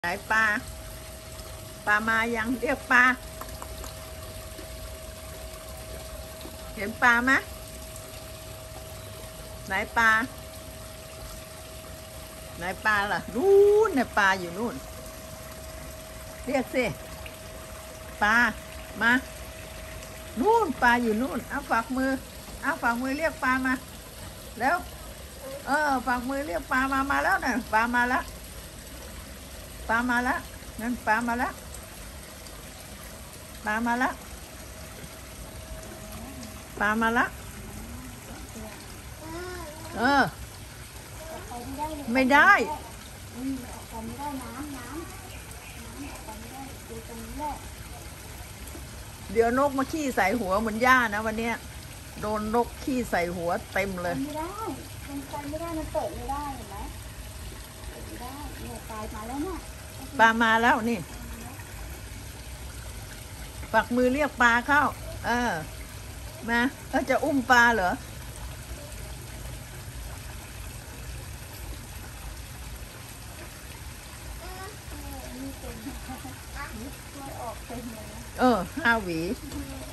ไหนปลามายังเรียกปลาเห็นปลาไหมไหนปลาล่ะนู่นเนี่ยปลาอยู่นู่นเรียกสิปลามานู่นปลาอยู่นู่นเอาฝากมือเรียกปลามาแล้วฝากมือเรียกปลามาแล้วน่ะปลามาแล้วนั่นปลามาแล้วไม่ได้เดี๋ยวนกมาขี้ใส่หัวเหมือนย่านะวันเนี้ยโดนนกขี้ใส่หัวเต็มเลยไม่ได้มันไปไม่ได้มันเปิดไม่ได้เห็นไหมเปิดไม่ได้เนี่ยตายมาแล้วเนี่ยปลามาแล้วนี่ฝักมือเรียกปลาเข้ามาจะอุ้มปลาเหรอ5 หวี